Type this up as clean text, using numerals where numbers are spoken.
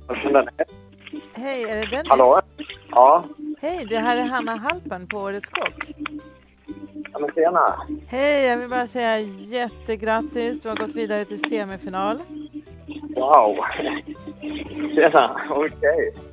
Hej, är det Dennis? Hallå? Ja. Hej, det här är Hanna Halpen på Årets Kock. Ja, men tjena. Hej, jag vill bara säga jättegrattis. Du har gått vidare till semifinal. Wow. Tjena, okej.